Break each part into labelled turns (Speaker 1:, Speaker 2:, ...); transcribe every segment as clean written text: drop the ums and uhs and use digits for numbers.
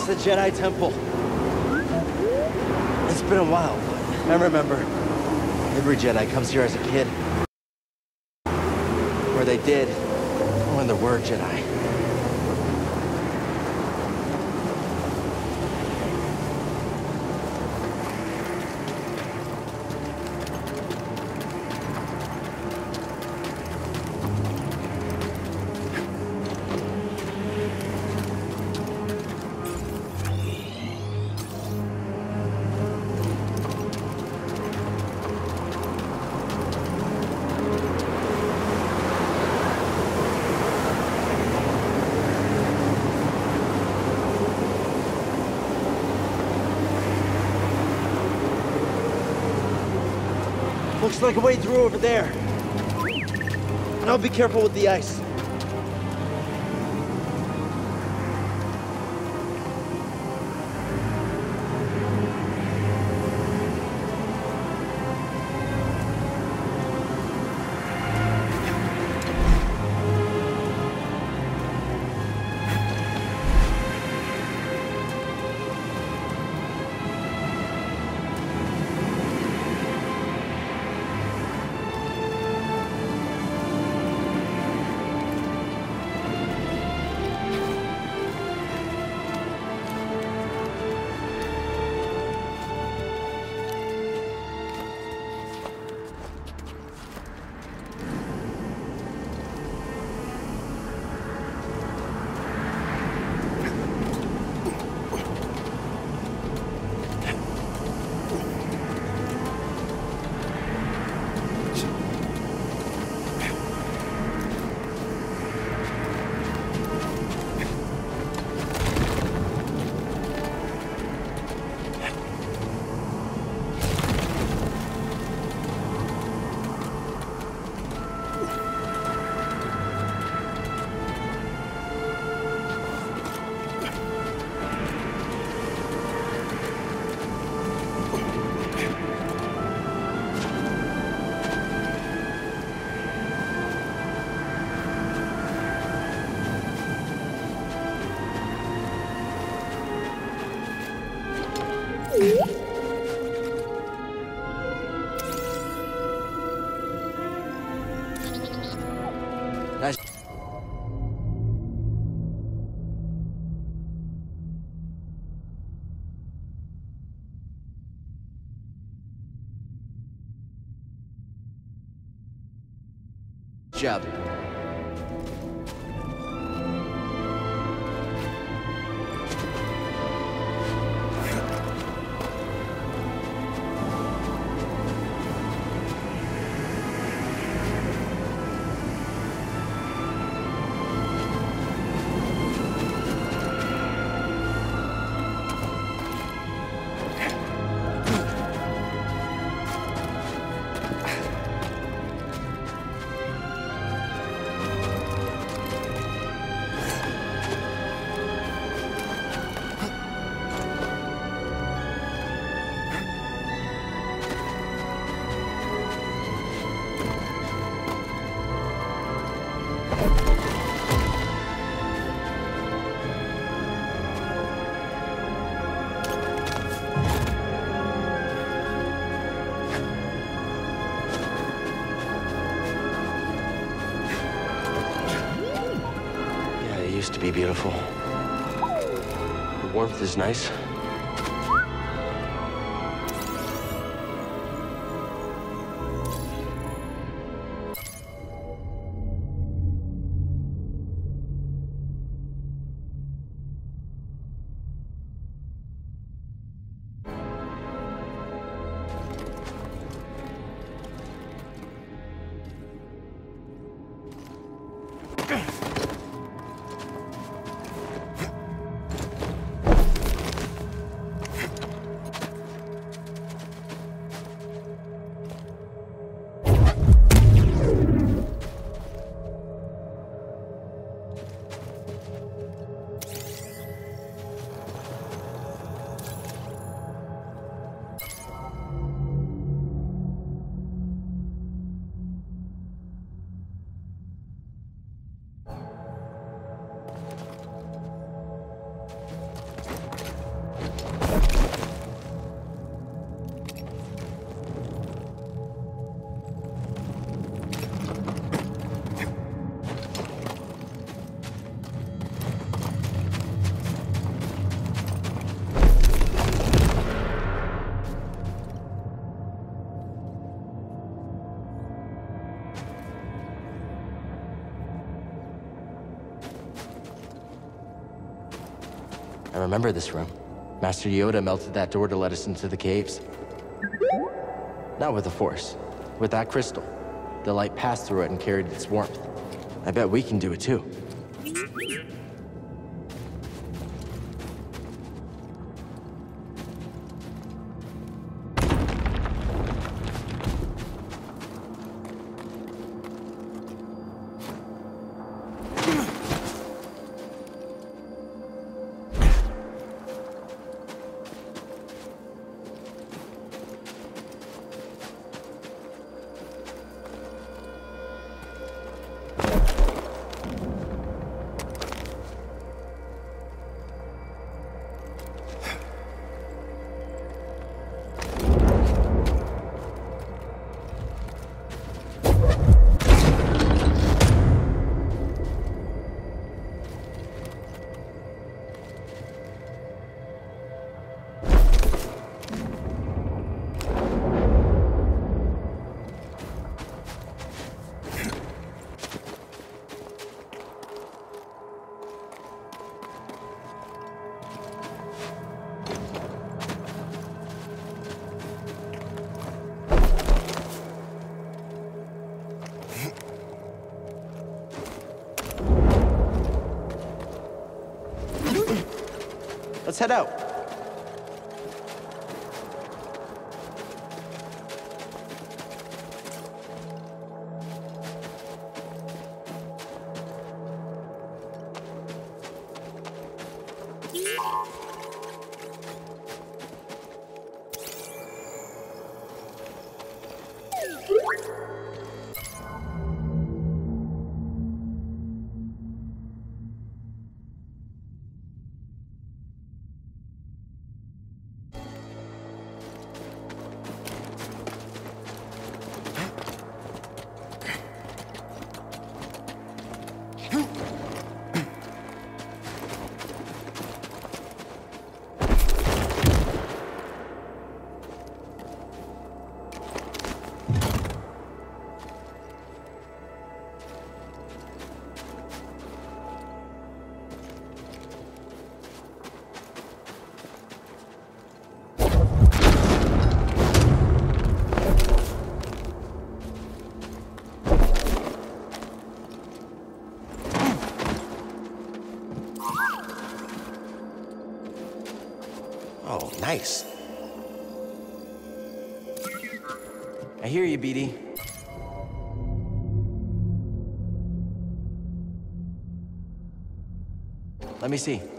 Speaker 1: the Jedi Temple. It's been a while, but I remember every Jedi comes here as a kid. Or they did, when there were Jedi. Looks like a way through over there. And I'll be careful with the ice. Nice. Job. Used to be beautiful. The warmth is nice.
Speaker 2: I remember this room. Master Yoda melted that door to let us into the caves. Not with the Force. With that crystal. The light passed through it and carried its warmth. I bet we can do it too. Let's head out. Oh, nice. I hear you, BD. Let me see.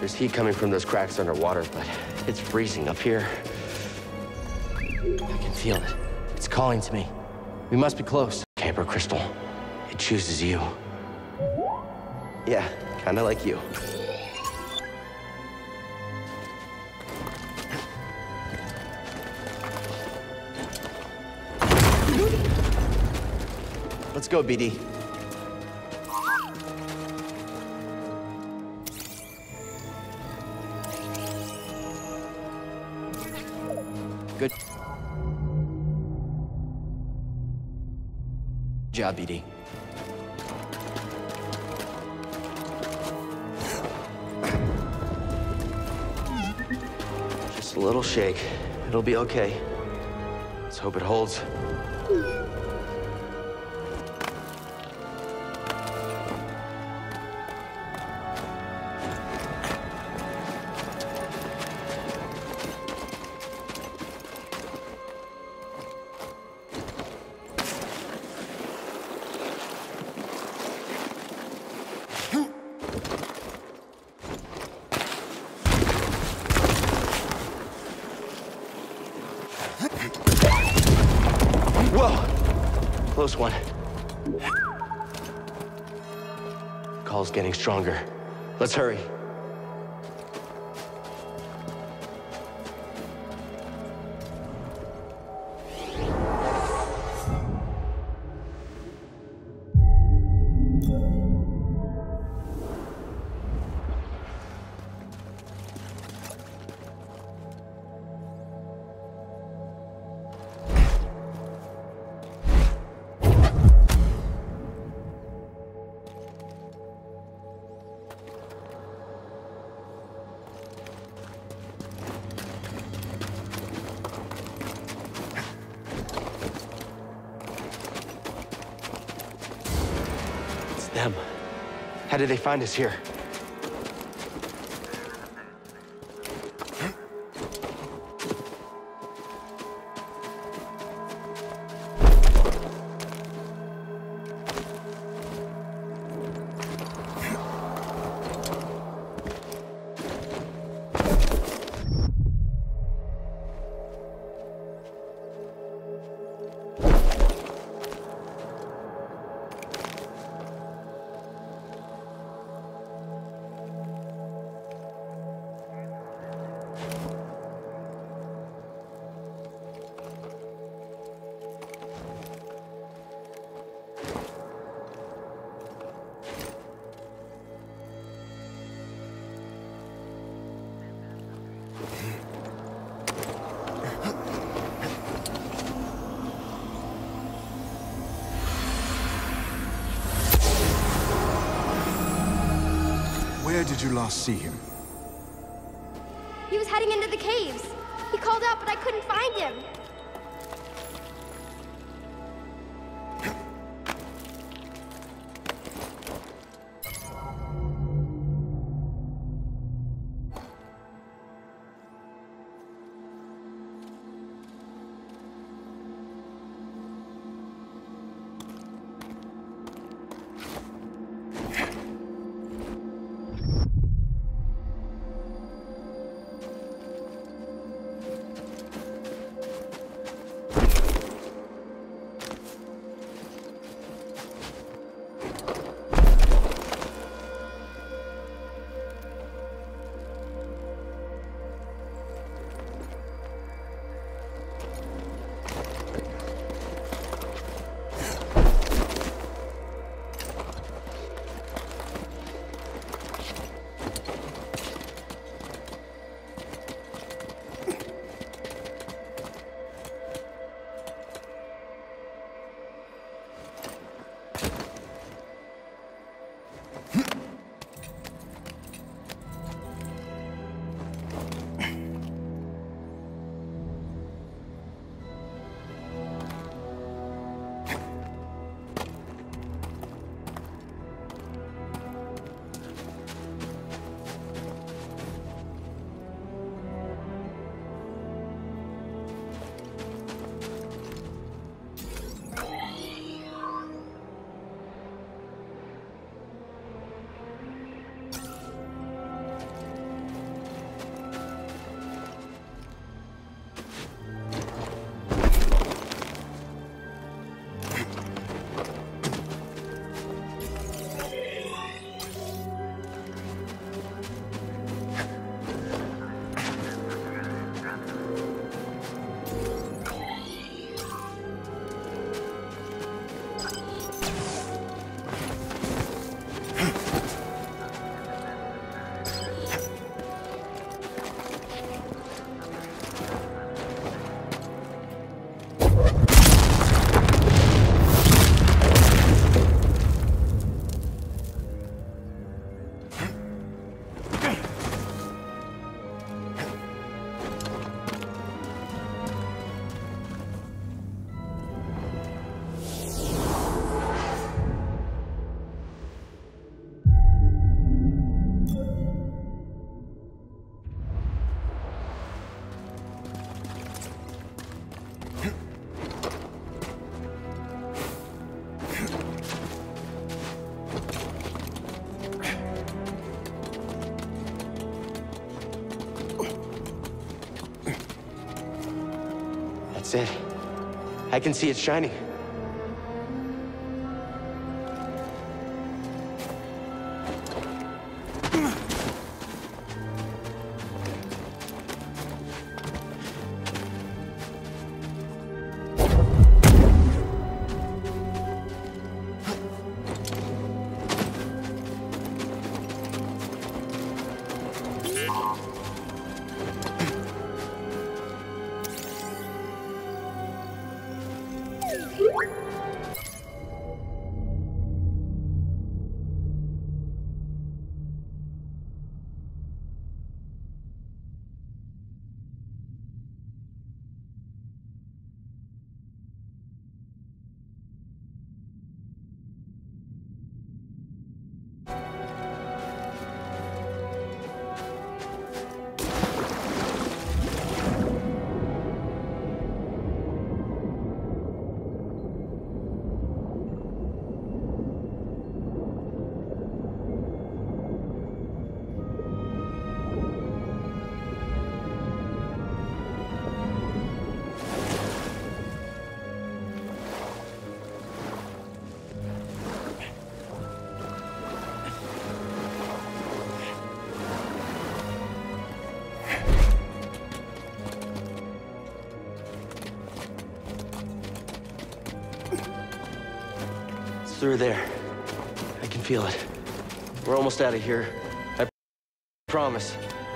Speaker 2: There's heat coming from those cracks underwater, but it's freezing up here. I can feel it. It's calling to me. We must be close. Kyber crystal. It chooses you. Yeah, kinda like you. Let's go, BD. Good job, BD. Just a little shake. It'll be okay. Let's hope it holds. Whoa! Close one. Call's getting stronger. Let's hurry. Them. How did they find us here?
Speaker 3: Where did you last see him?
Speaker 4: He was heading into the caves. He called out, but I couldn't find him.
Speaker 2: That's it. I can see it shining. Through there. I can feel it. We're almost out of here. I promise.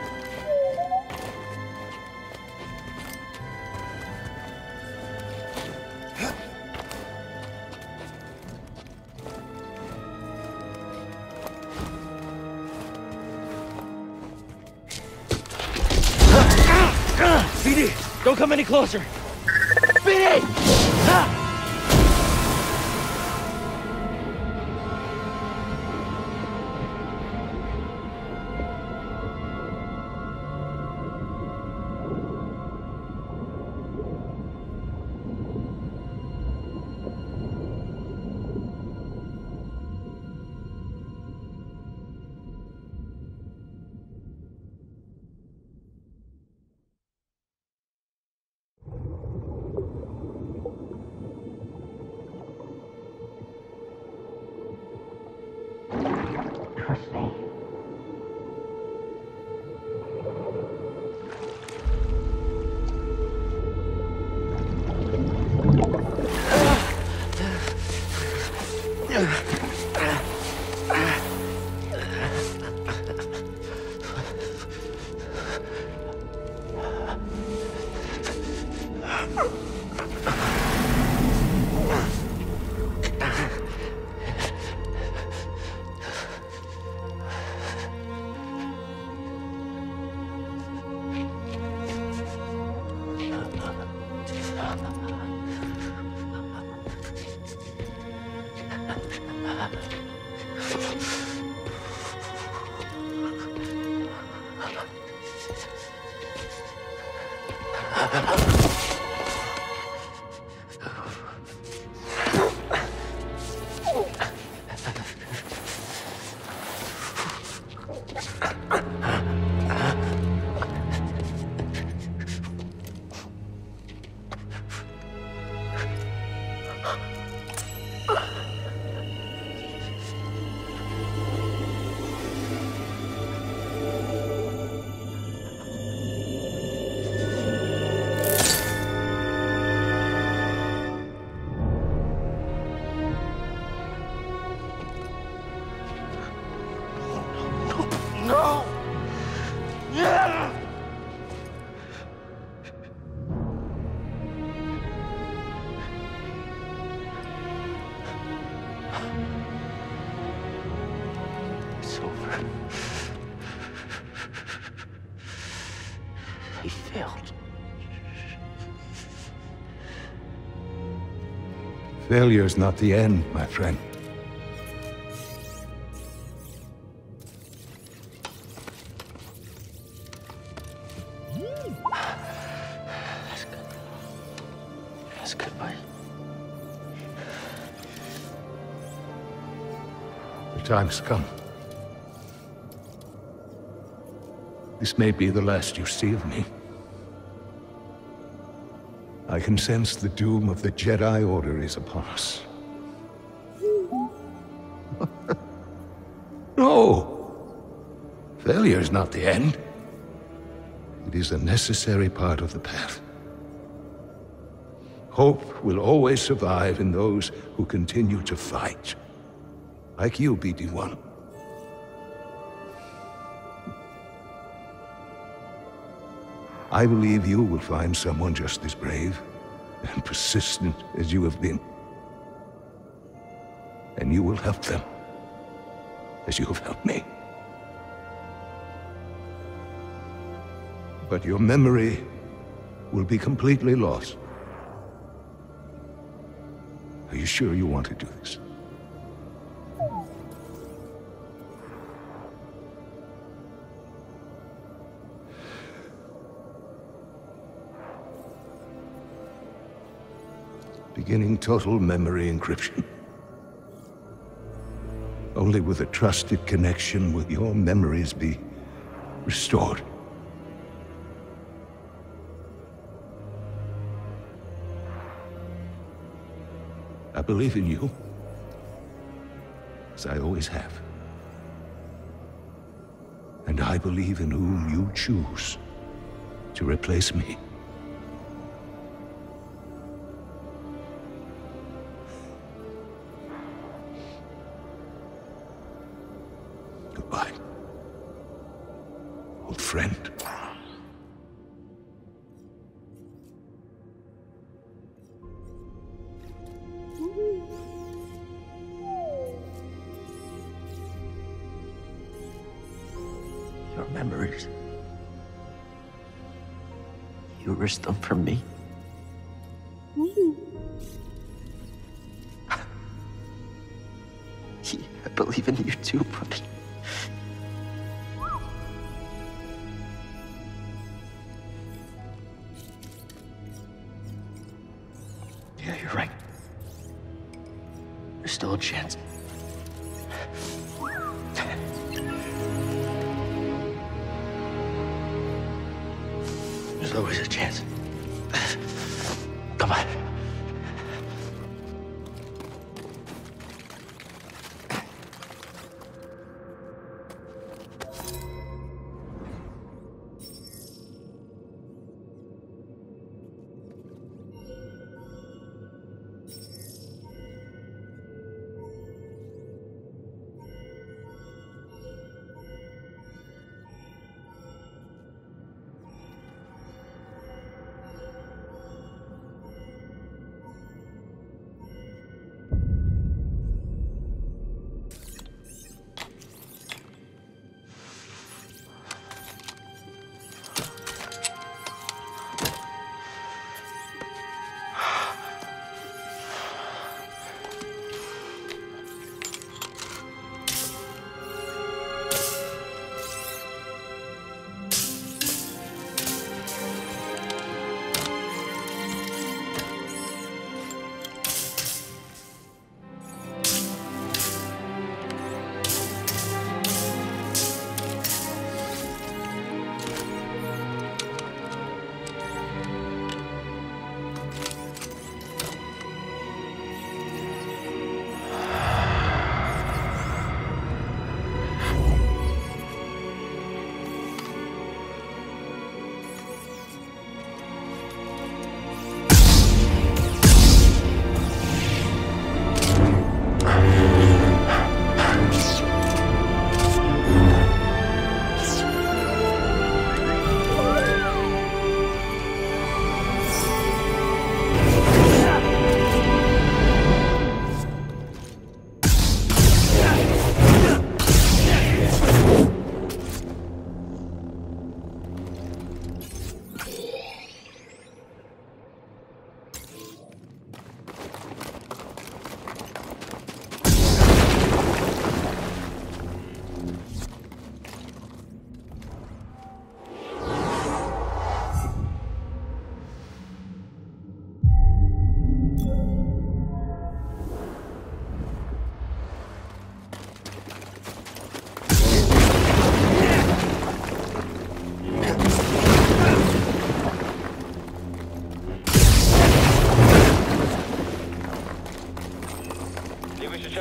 Speaker 1: BD, don't come any closer. BD! Ah!
Speaker 5: Trust me.
Speaker 1: No! Yeah!
Speaker 2: It's over. He failed.
Speaker 3: Failure's not the end, my friend.
Speaker 2: That's good, buddy.
Speaker 3: The time's come. This may be the last you see of me. I can sense the doom of the Jedi Order is upon us. No! Failure is not the end. It is a necessary part of the path. Hope will always survive in those who continue to fight. Like you, BD-1. I believe you will find someone just as brave and persistent as you have been. And you will help them, as you have helped me. But your memory will be completely lost. Are you sure you want to do this? Beginning total memory encryption. Only with a trusted connection will your memories be restored. I believe in you, as I always have. And I believe in whom you choose to replace me. Goodbye, old friend.
Speaker 2: Your memories. You risked them for me. I believe in you too, buddy. Yeah, you're right. There's still a chance. There's always a chance. Come on.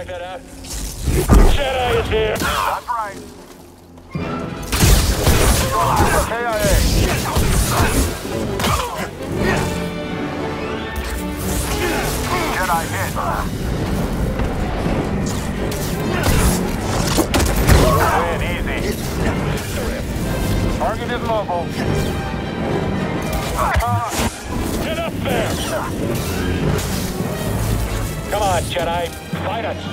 Speaker 6: check that out? Jedi is here!
Speaker 7: That's right. KIA. Jedi hit. Win easy. Target is mobile.
Speaker 6: Get up there! Come on, Jedi. Fight us!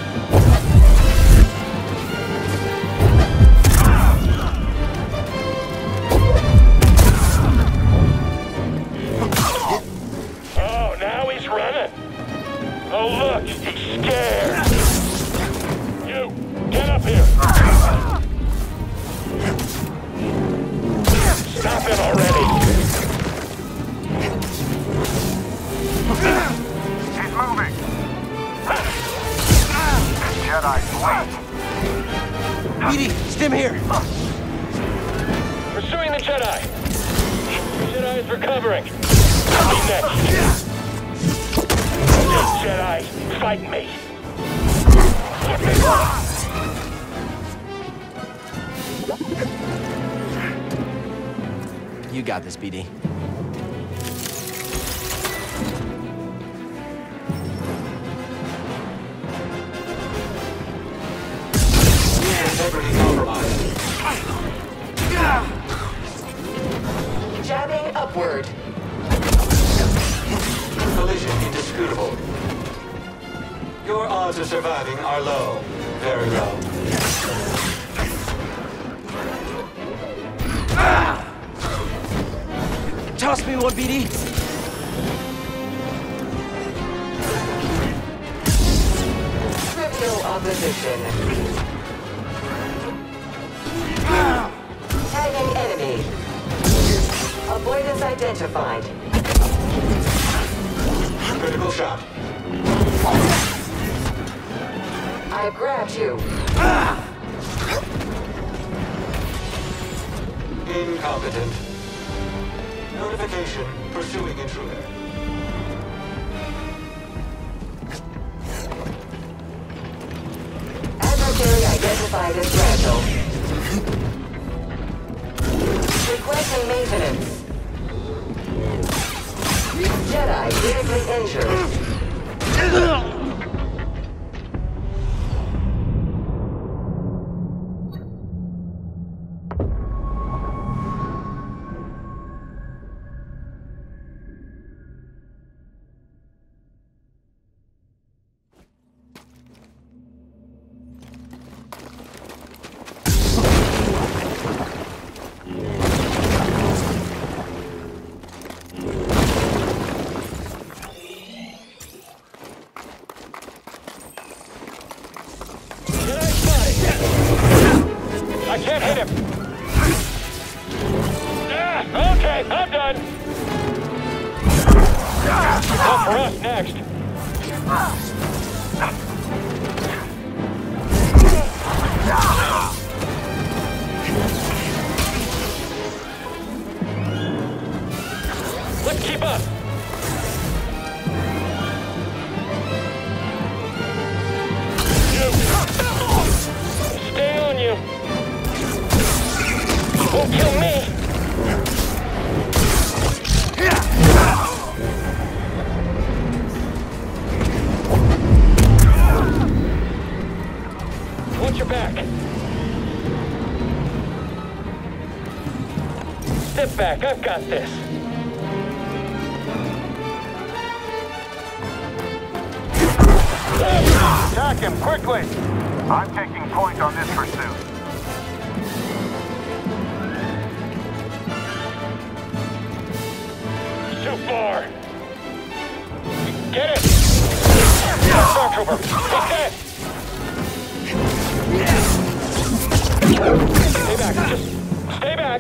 Speaker 6: Oh, now he's running. Oh, look, he's scared. You, get up here. Stop him already.
Speaker 7: He's moving. Jedi weak.
Speaker 1: BD, stim here.
Speaker 6: Pursuing the Jedi. The Jedi is recovering. I'll be next. Jedi, fight me.
Speaker 2: You got this, BD.
Speaker 8: Integrity compromised. Jabbing upward. Collision indisputable. Your odds of surviving are low. Very low.
Speaker 1: Toss me one, BD.
Speaker 8: Trivial opposition. Tagging enemy. Avoidance identified. Critical shot. I grabbed you. Incompetent. Notification. Pursuing intruder. Adversary identified as fragile. Requesting maintenance. Jedi critically injured.
Speaker 6: I can't hit him. Okay, I'm done. Come for us next. Let's keep up. Stay on you. Won't kill me. Watch your back. Step back, I've got this.
Speaker 7: Attack him quickly. I'm taking point on this pursuit.
Speaker 6: Too far. Get it! Stormtrooper, take that! Stay back, just stay back!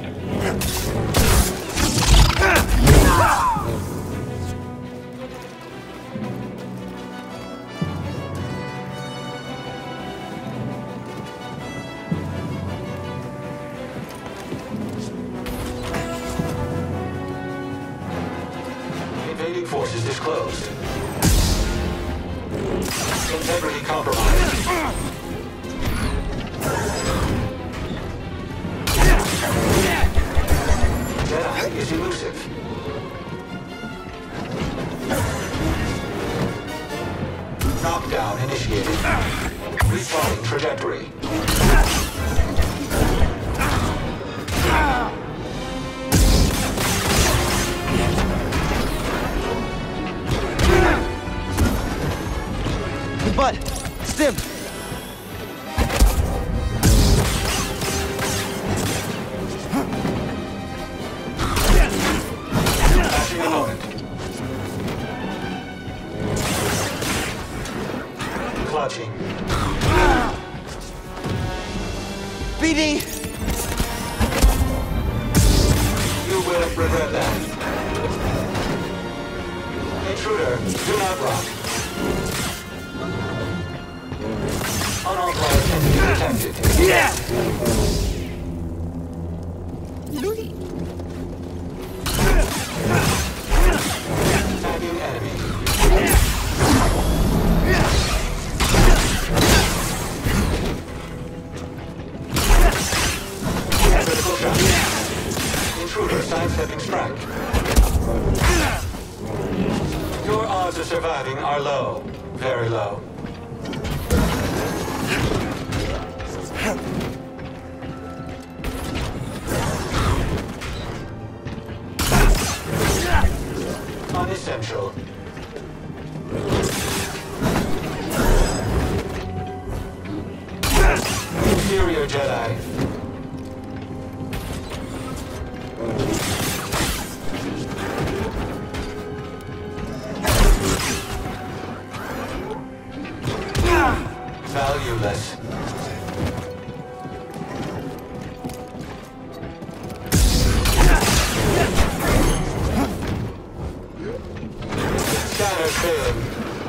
Speaker 8: Invading forces disclosed. integrity compromised. Jedi is elusive. Knockdown initiated. Replotting trajectory.
Speaker 1: The butt! Stim!
Speaker 8: Passing opponent. Clutching.
Speaker 1: BD!
Speaker 8: You will regret that. Intruder, do not rock. Unauthorized entity detected. Tagging enemy. Critical shot. Intruder sidestepping strike. Your odds of surviving are low. Very low. Unessential. Inferior Jedi. Valueless. Scanner failing.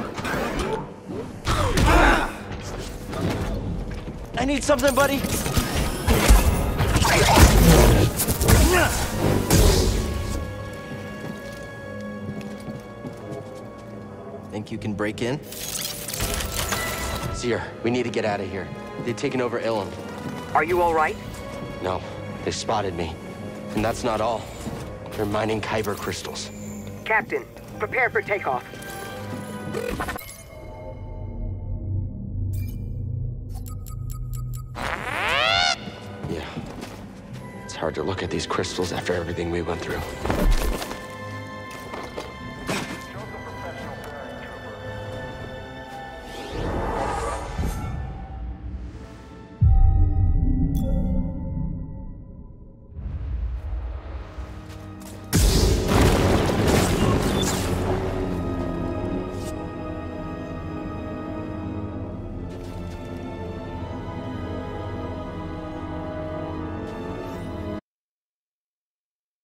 Speaker 1: I need something, buddy!
Speaker 2: Think you can break in? Seer, we need to get out of here. They've taken over Ilum.
Speaker 9: Are you all right?
Speaker 2: No, they spotted me. And that's not all. They're mining Kyber crystals.
Speaker 9: Captain, prepare for takeoff.
Speaker 2: Yeah. It's hard to look at these crystals after everything we went through.